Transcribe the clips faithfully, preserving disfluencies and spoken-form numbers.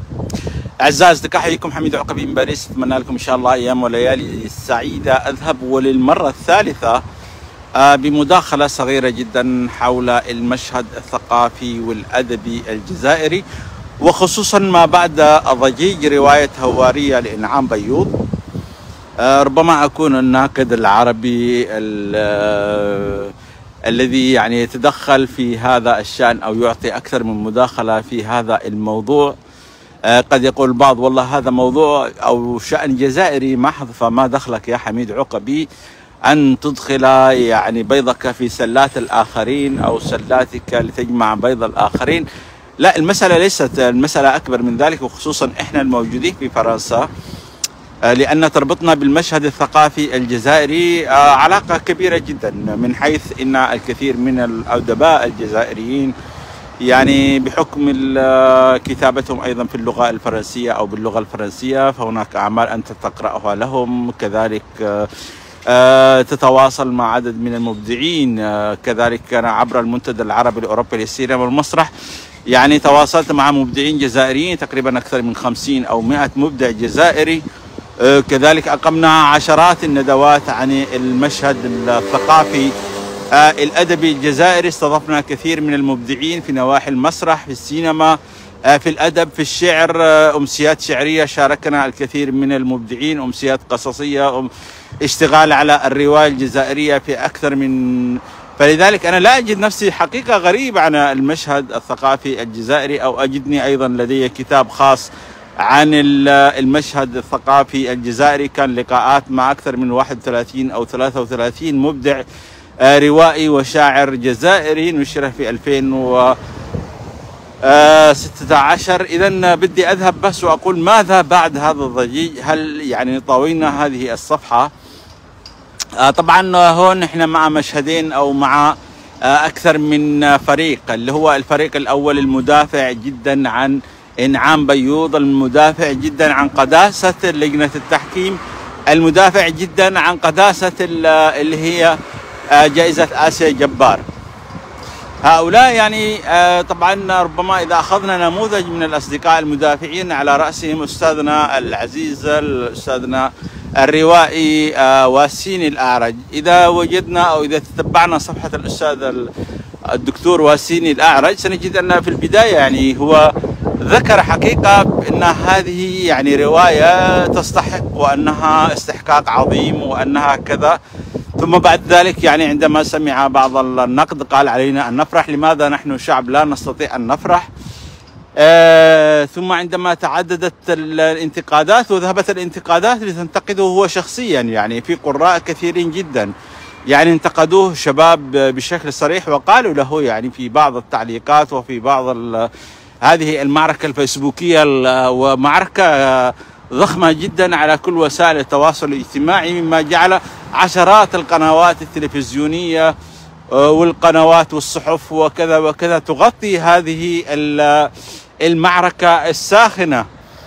أعزائي الأصدقاء، حييكم حميد عقبي من باريس. أتمنى لكم إن شاء الله أيام وليالي سعيدة. أذهب وللمرة الثالثة بمداخلة صغيرة جدا حول المشهد الثقافي والأدبي الجزائري، وخصوصا ما بعد ضجيج رواية هوارية لإنعام بيوض. ربما أكون الناقد العربي الذي يعني يتدخل في هذا الشأن أو يعطي أكثر من مداخلة في هذا الموضوع. قد يقول البعض والله هذا موضوع أو شأن جزائري محض، فما دخلك يا حميد عقبي أن تدخل يعني بيضك في سلات الآخرين أو سلاتك لتجمع بيض الآخرين. لا، المسألة ليست، المسألة أكبر من ذلك، وخصوصا إحنا الموجودين في فرنسا، لأن تربطنا بالمشهد الثقافي الجزائري علاقة كبيرة جدا، من حيث أن الكثير من الأدباء الجزائريين يعني بحكم كتابتهم أيضا في اللغة الفرنسية أو باللغة الفرنسية، فهناك أعمال أنت تقرأها لهم، كذلك تتواصل مع عدد من المبدعين، كذلك كان عبر المنتدى العربي الأوروبي للسينما والمسرح يعني تواصلت مع مبدعين جزائريين تقريبا أكثر من خمسين أو مئة مبدع جزائري. كذلك أقمنا عشرات الندوات عن المشهد الثقافي الأدبي الجزائري، استضفنا كثير من المبدعين في نواحي المسرح، في السينما، في الأدب، في الشعر، أمسيات شعرية شاركنا الكثير من المبدعين، أمسيات قصصية، اشتغال على الرواية الجزائرية في أكثر من. فلذلك أنا لا أجد نفسي حقيقة غريب عن المشهد الثقافي الجزائري، أو أجدني أيضا لدي كتاب خاص عن المشهد الثقافي الجزائري، كان لقاءات مع أكثر من واحد وثلاثين أو ثلاثة وثلاثين مبدع روائي وشاعر جزائري، نشر في ألفين وستة عشر. إذا بدي أذهب بس وأقول ماذا بعد هذا الضجيج؟ هل يعني طوينا هذه الصفحة؟ طبعا هون احنا مع مشهدين أو مع أكثر من فريق، اللي هو الفريق الأول المدافع جدا عن إنعام بيوض، المدافع جدا عن قداسة لجنة التحكيم، المدافع جدا عن قداسة اللي هي جائزة آسيا جبار. هؤلاء يعني طبعا ربما إذا أخذنا نموذج من الأصدقاء المدافعين على رأسهم أستاذنا العزيز الأستاذنا الروائي واسين الأعرج، إذا وجدنا أو إذا تتبعنا صفحة الأستاذ الدكتور واسين الأعرج سنجد أن في البداية يعني هو ذكر حقيقة أن هذه يعني رواية تستحق وأنها استحقاق عظيم وأنها كذا، ثم بعد ذلك يعني عندما سمع بعض النقد قال علينا أن نفرح، لماذا نحن شعب لا نستطيع أن نفرح؟ آه ثم عندما تعددت الانتقادات وذهبت الانتقادات لتنتقده هو شخصيا، يعني في قراء كثيرين جدا يعني انتقدوه شباب بشكل صريح، وقالوا له يعني في بعض التعليقات وفي بعض هذه المعركة الفيسبوكية، ومعركة ضخمة جدا على كل وسائل التواصل الاجتماعي، مما جعل عشرات القنوات التلفزيونية والقنوات والصحف وكذا وكذا تغطي هذه المعركة الساخنة.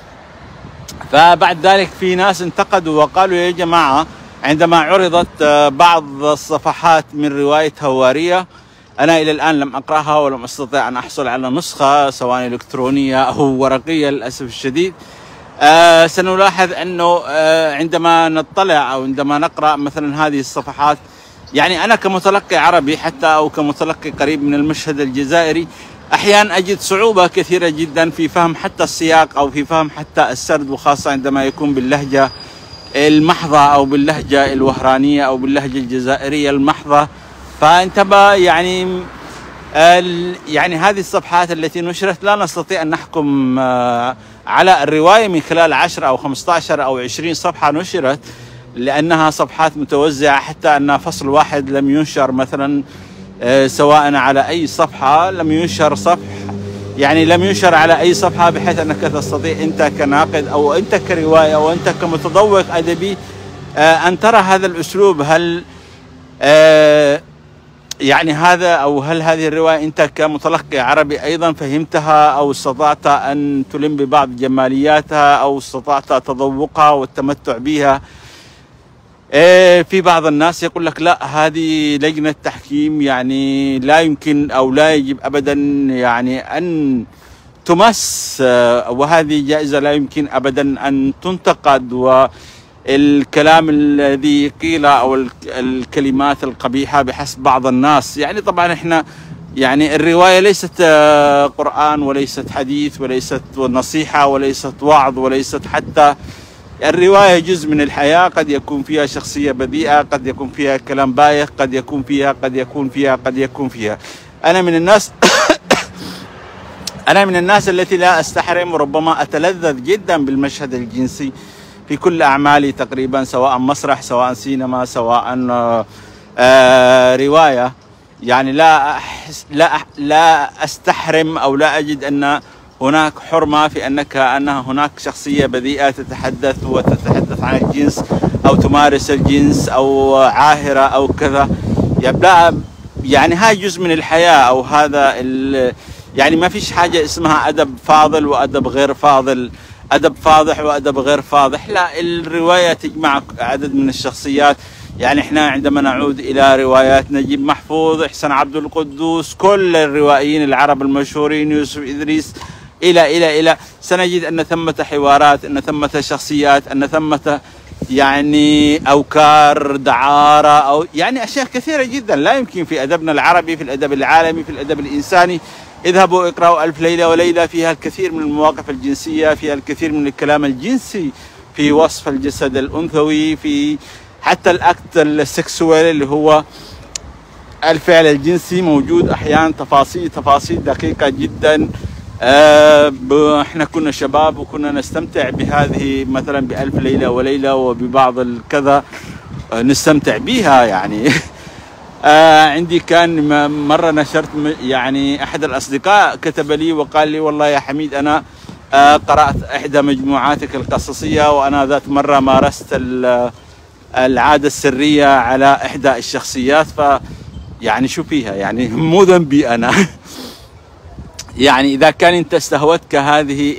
فبعد ذلك في ناس انتقدوا وقالوا يا جماعة، عندما عرضت بعض الصفحات من رواية هوارية، أنا إلى الآن لم أقرأها ولم أستطيع أن أحصل على نسخة سواء إلكترونية أو ورقية للأسف الشديد، آه سنلاحظ أنه آه عندما نطلع أو عندما نقرأ مثلا هذه الصفحات، يعني أنا كمتلقي عربي حتى أو كمتلقي قريب من المشهد الجزائري أحيانا أجد صعوبة كثيرة جدا في فهم حتى السياق أو في فهم حتى السرد، وخاصة عندما يكون باللهجة المحضة أو باللهجة الوهرانية أو باللهجة الجزائرية المحضة. فانتبه يعني يعني هذه الصفحات التي نشرت لا نستطيع أن نحكم على الرواية من خلال عشرة أو خمسة عشر أو عشرين صفحة نشرت، لأنها صفحات متوزعة، حتى أن فصل واحد لم ينشر مثلا سواء على أي صفحة، لم ينشر صفح يعني لم ينشر على أي صفحة بحيث أنك تستطيع أنت كناقد أو أنت كرواية أو أنت كمتذوق أدبي أن ترى هذا الأسلوب. هل يعني هذا أو هل هذه الرواية أنت كمتلقي عربي أيضا فهمتها أو استطعت أن تلم ببعض جمالياتها أو استطعت تذوقها والتمتع بها؟ في بعض الناس يقول لك لا، هذه لجنة تحكيم يعني لا يمكن أو لا يجب أبدا يعني أن تمس، وهذه جائزة لا يمكن أبدا أن تنتقد، والكلام الذي قيل أو الكلمات القبيحة بحسب بعض الناس. يعني طبعا إحنا يعني الرواية ليست قرآن وليست حديث وليست نصيحة وليست وعظ وليست حتى، الرواية جزء من الحياة، قد يكون فيها شخصية بذيئة، قد يكون فيها كلام بايخ، قد يكون فيها قد يكون فيها قد يكون فيها أنا من الناس أنا من الناس التي لا أستحرم، وربما أتلذذ جدا بالمشهد الجنسي في كل أعمالي تقريبا، سواء مسرح سواء سينما سواء آه رواية. يعني لا أحس لا لا أستحرم أو لا أجد أن هناك حرمة في أنك أن هناك شخصية بذيئة تتحدث وتتحدث عن الجنس أو تمارس الجنس أو عاهرة أو كذا. يعني هاي جزء من الحياة، أو هذا يعني ما فيش حاجة اسمها أدب فاضل وأدب غير فاضل، أدب فاضح وأدب غير فاضح. لا، الرواية تجمع عدد من الشخصيات. يعني احنا عندما نعود إلى روايات نجيب محفوظ، إحسان عبد القدوس، كل الروائيين العرب المشهورين، يوسف إدريس، إلى إلى إلى سنجد أن ثمة حوارات، أن ثمة شخصيات، أن ثمة يعني أوكار، دعارة، أو يعني أشياء كثيرة جدا لا يمكن في أدبنا العربي، في الأدب العالمي، في الأدب الإنساني. اذهبوا اقرأوا ألف ليلة وليلة، فيها الكثير من المواقف الجنسية، فيها الكثير من الكلام الجنسي في وصف الجسد الأنثوي، في حتى الأكت السكسوال اللي هو الفعل الجنسي موجود أحيانا تفاصيل تفاصيل دقيقة جدا. آه احنا كنا شباب وكنا نستمتع بهذه مثلا بألف ليلة وليلة وببعض الكذا آه نستمتع بها يعني. آه عندي كان مرة نشرت يعني أحد الأصدقاء كتب لي وقال لي والله يا حميد أنا آه قرأت إحدى مجموعاتك القصصية، وأنا ذات مرة مارست العادة السرية على إحدى الشخصيات، ف يعني شو فيها يعني مو ذنبي أنا. يعني إذا كان أنت استهوتك هذه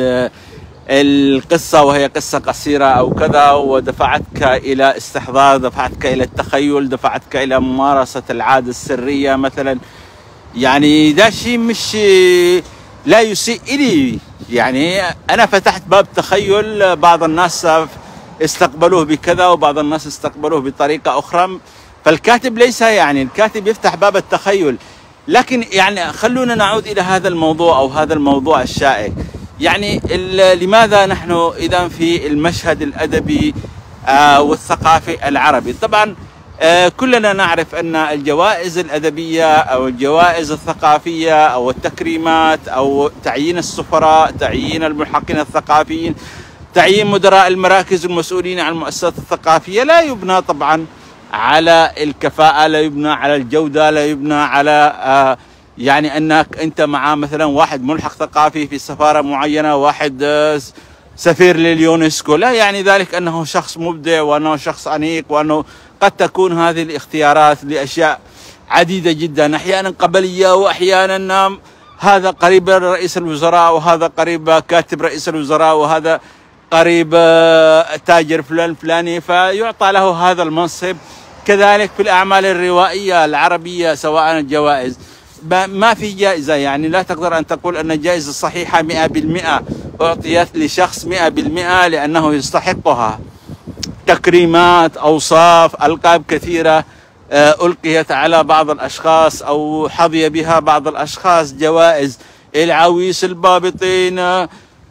القصة وهي قصة قصيرة أو كذا ودفعتك إلى استحضار، دفعتك إلى التخيل، دفعتك إلى ممارسة العادة السرية مثلا، يعني ده شيء مش لا يسيء إلي. يعني أنا فتحت باب تخيل، بعض الناس استقبلوه بكذا وبعض الناس استقبلوه بطريقة أخرى، فالكاتب ليس يعني الكاتب يفتح باب التخيل. لكن يعني خلونا نعود إلى هذا الموضوع أو هذا الموضوع الشائك. يعني لماذا نحن إذا في المشهد الأدبي آه والثقافي العربي؟ طبعا آه كلنا نعرف أن الجوائز الأدبية أو الجوائز الثقافية أو التكريمات أو تعيين السفراء، تعيين الملحقين الثقافيين، تعيين مدراء المراكز المسؤولين عن المؤسسات الثقافية لا يبنى طبعا على الكفاءة، لا يبنى على الجودة، لا يبنى على آه يعني أنك أنت مع مثلا واحد ملحق ثقافي في سفارة معينة، واحد آه سفير لليونسكو، لا يعني ذلك أنه شخص مبدع وأنه شخص أنيق، وأنه قد تكون هذه الاختيارات لأشياء عديدة جدا، أحيانا قبلية وأحيانا هذا قريب رئيس الوزراء وهذا قريب كاتب رئيس الوزراء وهذا قريب تاجر فلان فلاني فيعطى له هذا المنصب. كذلك في الأعمال الروائية العربية سواء الجوائز، ما في جائزة يعني لا تقدر أن تقول أن الجائزة الصحيحة مئة بالمئة أعطيت لشخص مئة بالمئة لأنه يستحقها. تكريمات، أوصاف، ألقاب كثيرة ألقيت على بعض الأشخاص أو حظي بها بعض الأشخاص، جوائز العويس، البابطين،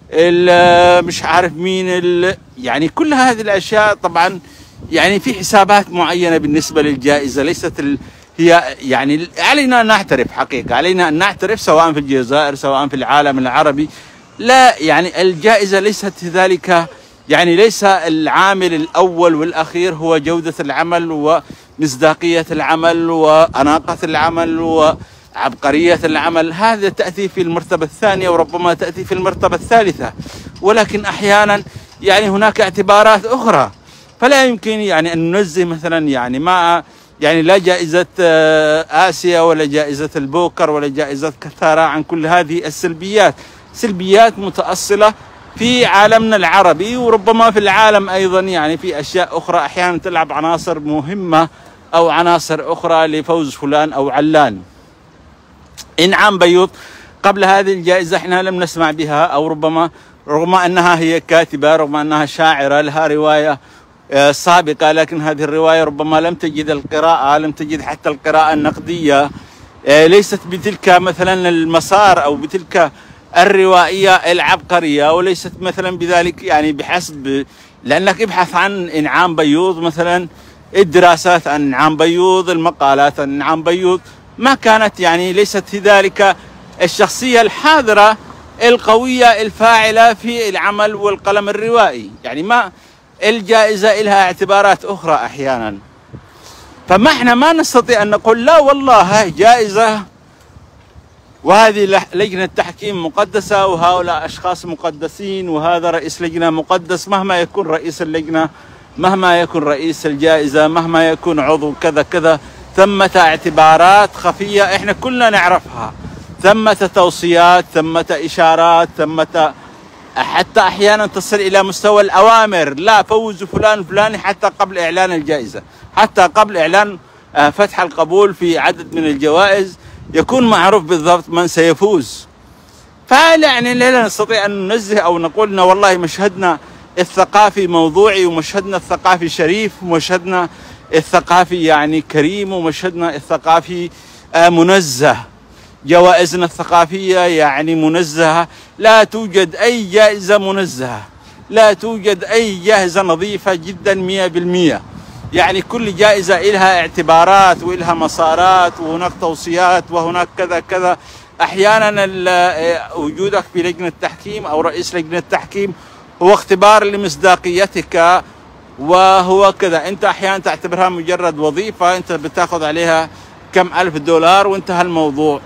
مش عارف مين، يعني كل هذه الأشياء طبعا يعني في حسابات معينة بالنسبة للجائزة، ليست ال... هي يعني علينا أن نعترف حقيقة، علينا أن نعترف سواء في الجزائر سواء في العالم العربي، لا يعني الجائزة ليست ذلك، يعني ليس العامل الأول والأخير هو جودة العمل ومصداقية العمل وأناقة العمل وعبقرية العمل، هذا تأتي في المرتبة الثانية وربما تأتي في المرتبة الثالثة، ولكن أحيانا يعني هناك اعتبارات أخرى، فلا يمكن يعني أن ننزه مثلا يعني ما يعني لا جائزة آسيا ولا جائزة البوكر ولا جائزة كثارة عن كل هذه السلبيات، سلبيات متأصلة في عالمنا العربي وربما في العالم أيضا، يعني في أشياء أخرى أحيانا تلعب عناصر مهمة أو عناصر أخرى لفوز فلان أو علان. إنعام بيوط قبل هذه الجائزة احنا لم نسمع بها، أو ربما رغم أنها هي كاتبة، رغم أنها شاعرة لها رواية سابقة، لكن هذه الرواية ربما لم تجد القراءة، لم تجد حتى القراءة النقدية، ليست بتلك مثلا المسار أو بتلك الروائية العبقرية، وليست مثلا بذلك يعني بحسب، لأنك ابحث عن إنعام بيوض مثلا، الدراسات عن إنعام بيوض، المقالات عن إنعام بيوض، ما كانت يعني ليست في ذلك الشخصية الحاضرة القوية الفاعلة في العمل والقلم الروائي. يعني ما الجائزة لها اعتبارات أخرى أحيانا، فما احنا ما نستطيع أن نقول لا والله هاي جائزة وهذه لجنة تحكيم مقدسة وهؤلاء أشخاص مقدسين وهذا رئيس لجنة مقدس، مهما يكون رئيس اللجنة، مهما يكون رئيس الجائزة، مهما يكون عضو كذا كذا، ثمة اعتبارات خفية احنا كلنا نعرفها، ثمة توصيات، ثمة إشارات، ثمة حتى أحيانا تصل إلى مستوى الأوامر، لا فوز فلان فلاني حتى قبل إعلان الجائزة، حتى قبل إعلان فتح القبول في عدد من الجوائز يكون معروف بالضبط من سيفوز. فيعني لا نستطيع أن ننزه أو نقول إن والله مشهدنا الثقافي موضوعي ومشهدنا الثقافي شريف ومشهدنا الثقافي يعني كريم ومشهدنا الثقافي منزه، جوائزنا الثقافية يعني منزهة، لا توجد أي جائزة منزهة، لا توجد أي جائزة نظيفة جدا مئة بالمئة، يعني كل جائزة إلها اعتبارات وإلها مسارات وهناك توصيات وهناك كذا كذا. أحيانا وجودك في لجنة تحكيم أو رئيس لجنة تحكيم هو اختبار لمصداقيتك، وهو كذا، أنت أحيانا تعتبرها مجرد وظيفة أنت بتاخذ عليها كم ألف دولار وانتهى الموضوع،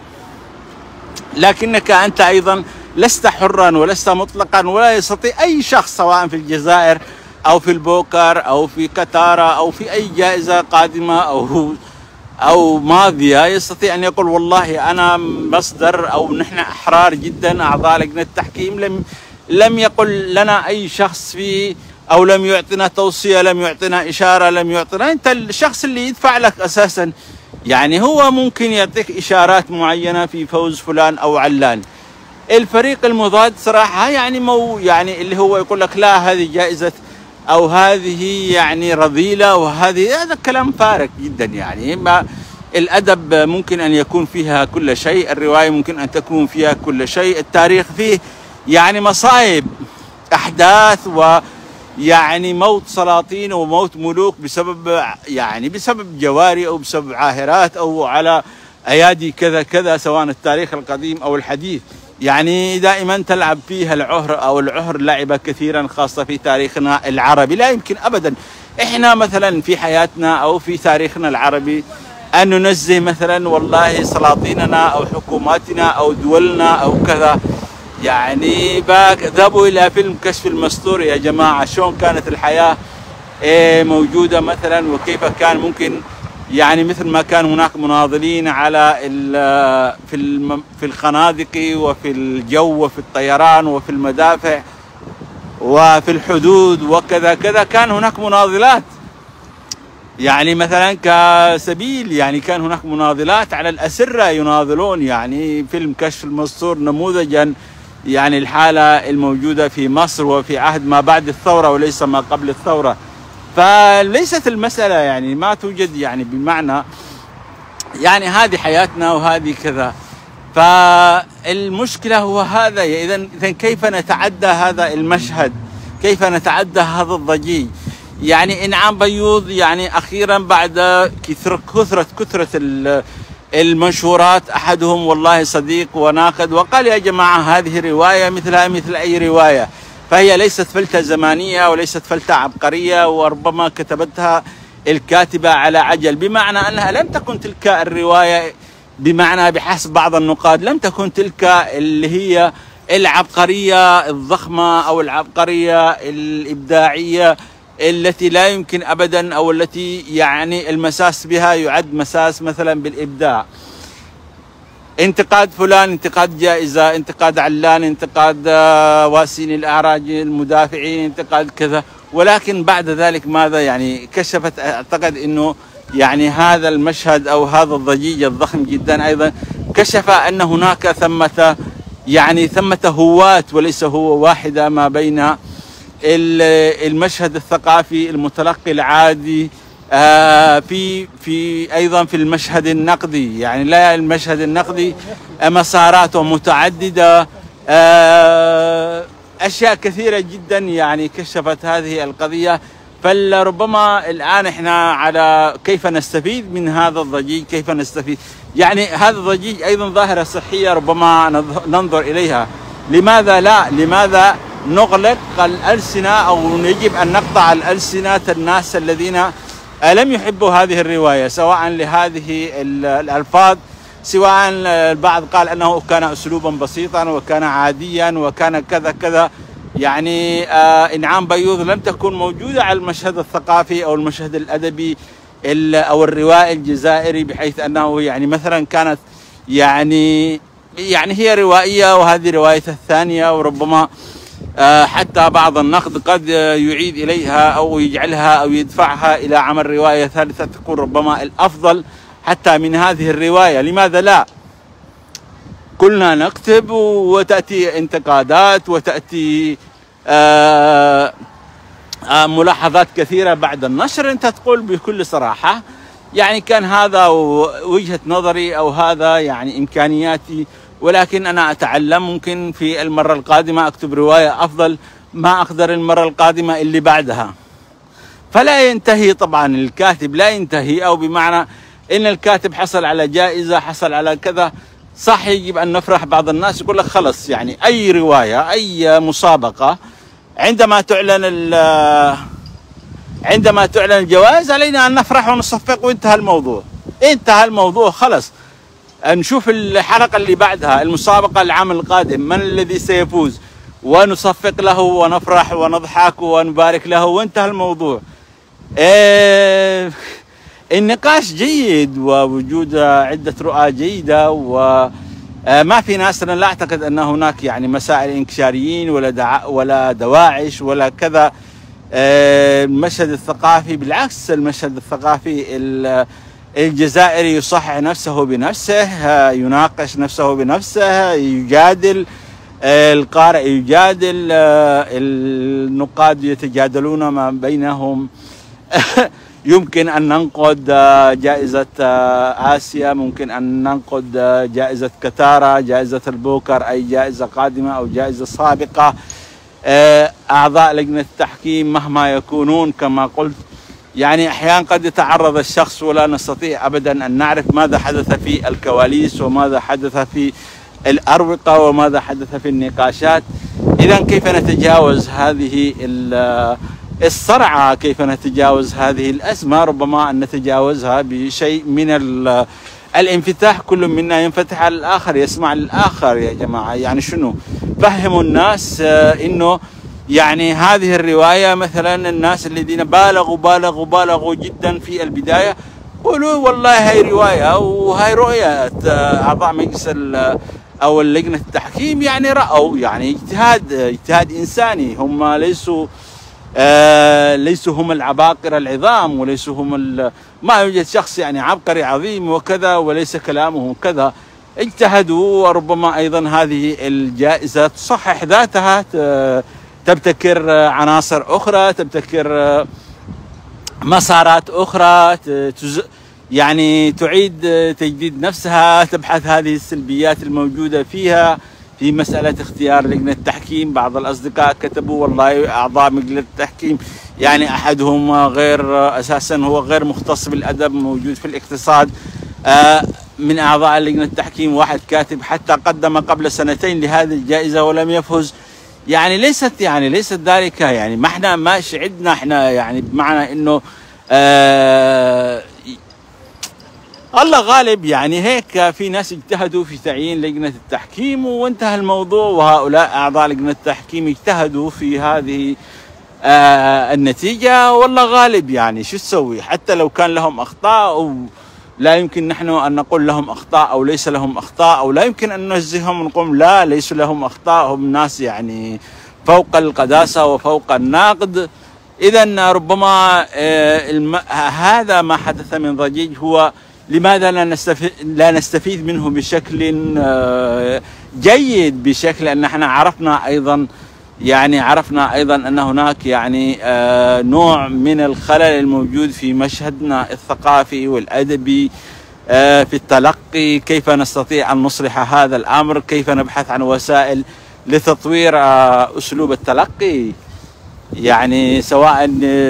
لكنك أنت أيضا لست حرا ولست مطلقا، ولا يستطيع أي شخص سواء في الجزائر أو في البوكر أو في قطارة أو في أي جائزة قادمة أو أو ماضية يستطيع أن يقول والله أنا مصدر أو نحن أحرار جدا أعضاء لجنة التحكيم، لم لم يقل لنا أي شخص في أو لم يعطينا توصية، لم يعطينا إشارة، لم يعطينا. أنت الشخص اللي يدفع لك أساسا يعني هو ممكن يعطيك إشارات معينة في فوز فلان أو علان. الفريق المضاد صراحة يعني مو يعني اللي هو يقول لك لا هذه جائزة أو هذه يعني رذيلة وهذه، هذا كلام فارغ جدا. يعني ما الأدب ممكن أن يكون فيها كل شيء، الرواية ممكن أن تكون فيها كل شيء، التاريخ فيه يعني مصائب، أحداث ويعني موت سلاطين وموت ملوك بسبب يعني بسبب جواري أو بسبب عاهرات أو على أيادي كذا كذا، سواء التاريخ القديم أو الحديث. يعني دائما تلعب فيها العهر أو العهر لعب كثيرا خاصة في تاريخنا العربي. لا يمكن أبدا إحنا مثلا في حياتنا أو في تاريخنا العربي أن ننزه مثلا والله سلاطيننا أو حكوماتنا أو دولنا أو كذا. يعني ذهبوا إلى فيلم كشف المستور يا جماعة، شلون كانت الحياة موجودة مثلا، وكيف كان ممكن يعني مثل ما كان هناك مناضلين على في في الخنادق وفي الجو وفي الطيران وفي المدافع وفي الحدود وكذا كذا، كان هناك مناضلات. يعني مثلا كسبيل يعني كان هناك مناضلات على الأسرة يناضلون. يعني فيلم كشف المستور نموذجا يعني الحالة الموجودة في مصر وفي عهد ما بعد الثورة وليس ما قبل الثورة. فليست المسألة يعني ما توجد يعني بمعنى يعني هذه حياتنا وهذه كذا. فالمشكلة هو هذا. إذا إذا كيف نتعدى هذا المشهد؟ كيف نتعدى هذا الضجيج؟ يعني إنعام بيوض يعني أخيرا بعد كثرة كثرة كثرة المنشورات، أحدهم والله صديق وناقد وقال يا جماعة هذه رواية مثلها مثل أي رواية، فهي ليست فلتة زمانية وليست فلتة عبقرية، وربما كتبتها الكاتبة على عجل، بمعنى أنها لم تكن تلك الرواية بمعنى بحسب بعض النقاد لم تكن تلك اللي هي العبقرية الضخمة أو العبقرية الإبداعية التي لا يمكن أبدا أو التي يعني المساس بها يعد مساس مثلا بالإبداع. انتقاد فلان، انتقاد جائزة، انتقاد علان، انتقاد واسين الأعراج المدافعين، انتقاد كذا. ولكن بعد ذلك ماذا؟ يعني كشفت أعتقد أنه يعني هذا المشهد أو هذا الضجيج الضخم جدا أيضا كشف أن هناك ثمة يعني ثمة هواة وليس هو واحدة ما بين المشهد الثقافي المتلقي العادي في في أيضا في المشهد النقدي. يعني لا المشهد النقدي مساراته متعددة، أشياء كثيرة جدا يعني كشفت هذه القضية. فلربما الآن احنا على كيف نستفيد من هذا الضجيج، كيف نستفيد يعني هذا الضجيج أيضا ظاهرة صحية ربما ننظر إليها. لماذا لا؟ لماذا نغلق الألسنة أو يجب أن نقطع الألسنة الناس الذين لم يحبوا هذه الرواية سواء لهذه الألفاظ، سواء البعض قال أنه كان أسلوبا بسيطا وكان عاديا وكان كذا كذا. يعني آه إنعام بيوض لم تكن موجودة على المشهد الثقافي أو المشهد الأدبي أو الروائي الجزائري، بحيث أنه يعني مثلا كانت يعني يعني هي روائية وهذه روايتها الثانية، وربما آه حتى بعض النقد قد يعيد إليها أو يجعلها أو يدفعها إلى عمل رواية ثالثة تكون ربما الأفضل حتى من هذه الرواية. لماذا لا؟ كلنا نكتب وتأتي انتقادات وتأتي آآ آآ ملاحظات كثيرة بعد النشر. أنت تقول بكل صراحة يعني كان هذا وجهة نظري أو هذا يعني إمكانياتي، ولكن أنا أتعلم ممكن في المرة القادمة أكتب رواية أفضل ما أقدر المرة القادمة اللي بعدها. فلا ينتهي طبعا الكاتب، لا ينتهي، أو بمعنى إن الكاتب حصل على جائزة حصل على كذا صح يجب أن نفرح. بعض الناس يقول لك خلص يعني أي رواية أي مسابقة عندما تعلن عندما تعلن الجوائز علينا أن نفرح ونصفق وانتهى الموضوع. انتهى الموضوع خلص. نشوف الحلقة اللي بعدها المسابقة العام القادم من الذي سيفوز ونصفق له ونفرح ونضحك ونبارك له وانتهى الموضوع. إيه النقاش جيد ووجود عدة رؤى جيدة، وما في ناس، أنا لا أعتقد أن هناك يعني مسائل انكشاريين ولا دع ولا دواعش ولا كذا. المشهد الثقافي بالعكس، المشهد الثقافي الجزائري يصحح نفسه بنفسه، يناقش نفسه بنفسه، يجادل القارئ، يجادل النقاد يتجادلون ما بينهم. يمكن أن ننقد جائزة آسيا، ممكن أن ننقد جائزة كتارا، جائزة البوكر، أي جائزة قادمة أو جائزة سابقة. أعضاء لجنة التحكيم مهما يكونون كما قلت يعني أحيانا قد يتعرض الشخص ولا نستطيع أبدا أن نعرف ماذا حدث في الكواليس وماذا حدث في الأروقة وماذا حدث في النقاشات. إذا كيف نتجاوز هذه الصرعة، كيف نتجاوز هذه الأزمة؟ ربما أن نتجاوزها بشيء من الانفتاح، كل منا ينفتح على الآخر، يسمع للآخر. يا جماعة يعني شنو؟ فهموا الناس إنه يعني هذه الرواية مثلا الناس الذين بالغوا بالغوا بالغوا جدا في البداية قولوا والله هاي رواية وهاي رؤية أعضاء مجلس أو لجنة التحكيم، يعني رأوا يعني اجتهاد اجتهاد إنساني. هم ليسوا آه ليسوا هم العباقرة العظام، وليسوا هم ما يوجد شخص يعني عبقري عظيم وكذا وليس كلامه كذا. اجتهدوا، وربما أيضا هذه الجائزة تصحح ذاتها، تبتكر عناصر أخرى، تبتكر مسارات أخرى، يعني تعيد تجديد نفسها، تبحث هذه السلبيات الموجودة فيها في مسألة اختيار لجنة التحكيم. بعض الأصدقاء كتبوا والله أعضاء لجنة التحكيم يعني أحدهم غير أساسا هو غير مختص بالأدب، موجود في الاقتصاد. من أعضاء لجنة التحكيم واحد كاتب حتى قدم قبل سنتين لهذه الجائزة ولم يفز. يعني ليست يعني ليست ذلك يعني ما احنا ما شعدنا احنا يعني بمعنى انه آه الله غالب. يعني هيك في ناس اجتهدوا في تعيين لجنة التحكيم وانتهى الموضوع، وهؤلاء أعضاء لجنة التحكيم اجتهدوا في هذه آه النتيجة، والله غالب. يعني شو تسوي؟ حتى لو كان لهم أخطاء أو لا يمكن نحن أن نقول لهم أخطاء أو ليس لهم أخطاء، أو لا يمكن أن ننزههم ونقول لا ليسوا لهم أخطاء، هم ناس يعني فوق القداسة وفوق النقد. إذا ربما آه هذا ما حدث من ضجيج هو لماذا لا نستفيد, لا نستفيد منه بشكل جيد، بشكل أن احنا عرفنا أيضا يعني عرفنا أيضا أن هناك يعني نوع من الخلل الموجود في مشهدنا الثقافي والأدبي في التلقي. كيف نستطيع أن نصلح هذا الأمر؟ كيف نبحث عن وسائل لتطوير أسلوب التلقي؟ يعني سواء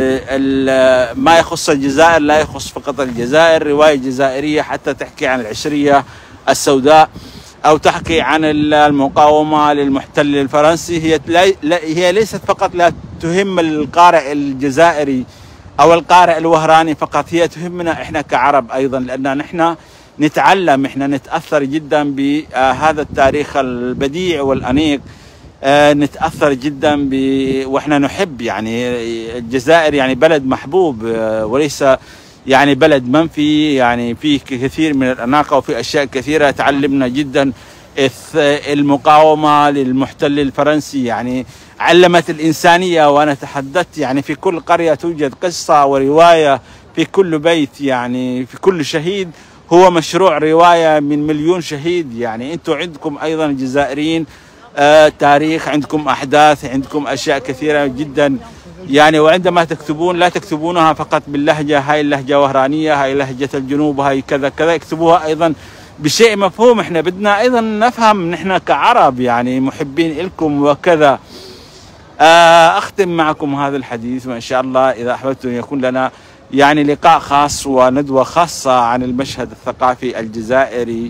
ما يخص الجزائر لا يخص فقط الجزائر، رواية جزائرية حتى تحكي عن العشرية السوداء أو تحكي عن المقاومة للمحتل الفرنسي، هي هي ليست فقط لا تهم القارئ الجزائري أو القارئ الوهراني فقط، هي تهمنا إحنا كعرب أيضا، لأن نحن نتعلم، إحنا نتأثر جدا بهذا التاريخ البديع والأنيق، نتأثر جدا ب... وإحنا نحب يعني الجزائر يعني بلد محبوب وليس يعني بلد منفي، يعني فيه كثير من الأناقة وفي أشياء كثيرة تعلمنا جدا. المقاومة للمحتل الفرنسي يعني علمت الإنسانية، وأنا تحدثت يعني في كل قرية توجد قصة ورواية، في كل بيت يعني في كل شهيد هو مشروع رواية من مليون شهيد. يعني أنتم عندكم أيضا الجزائريين آه تاريخ، عندكم أحداث، عندكم أشياء كثيرة جدا يعني، وعندما تكتبون لا تكتبونها فقط باللهجة، هاي اللهجة وهرانية، هاي لهجة الجنوب، هاي كذا كذا، اكتبوها أيضا بشيء مفهوم. احنا بدنا أيضا نفهم نحن كعرب يعني محبين إلكم وكذا. آه أختم معكم هذا الحديث، وإن شاء الله إذا أحببتم يكون لنا يعني لقاء خاص وندوة خاصة عن المشهد الثقافي الجزائري.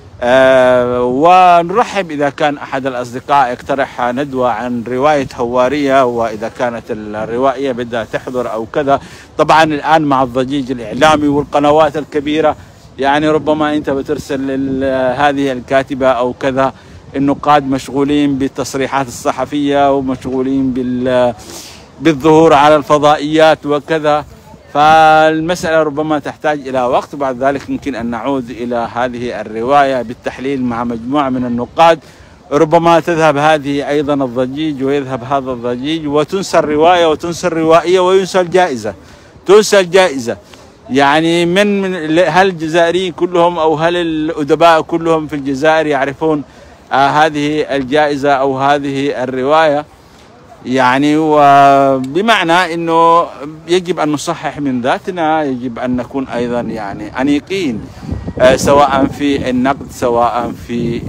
آه ونرحب إذا كان أحد الأصدقاء يقترح ندوة عن رواية هوارية، وإذا كانت الروائية بدها تحضر أو كذا. طبعا الآن مع الضجيج الإعلامي والقنوات الكبيرة يعني ربما أنت بترسل هذه الكاتبة أو كذا، النقاد مشغولين بالتصريحات الصحفية ومشغولين بال بالظهور على الفضائيات وكذا، فالمسألة ربما تحتاج إلى وقت. بعد ذلك يمكن أن نعود إلى هذه الرواية بالتحليل مع مجموعة من النقاد، ربما تذهب هذه أيضا الضجيج ويذهب هذا الضجيج وتنسى الرواية وتنسى الروائية وينسى الجائزة، تنسى الجائزة. يعني من, من هل الجزائريين كلهم أو هل الأدباء كلهم في الجزائر يعرفون آه هذه الجائزة أو هذه الرواية؟ يعني وبمعنى أنه يجب أن نصحح من ذاتنا، يجب أن نكون أيضا يعني أنيقين آه سواء في النقد سواء في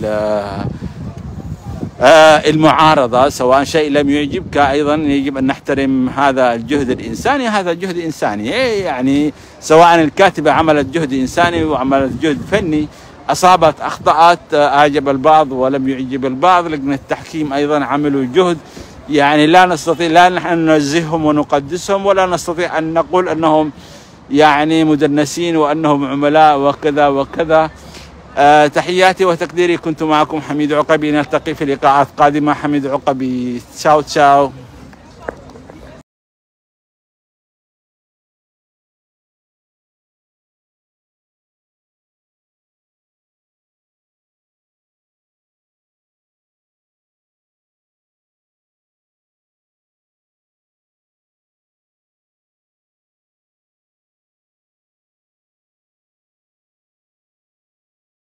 آه المعارضة، سواء شيء لم يعجبك أيضا يجب أن نحترم هذا الجهد الإنساني، هذا جهد إنساني. يعني سواء الكاتبة عملت جهد إنساني وعملت جهد فني، أصابت أخطأت، أعجب البعض ولم يعجب البعض، لجنة التحكيم أيضا عملوا جهد. يعني لا نستطيع لا نحن ننزههم ونقدسهم، ولا نستطيع أن نقول أنهم يعني مدنسين وأنهم عملاء وكذا وكذا. أه تحياتي وتقديري، كنت معكم حميد عقبي، نلتقي في لقاءات قادمة. حميد عقبي، تشاو تشاو.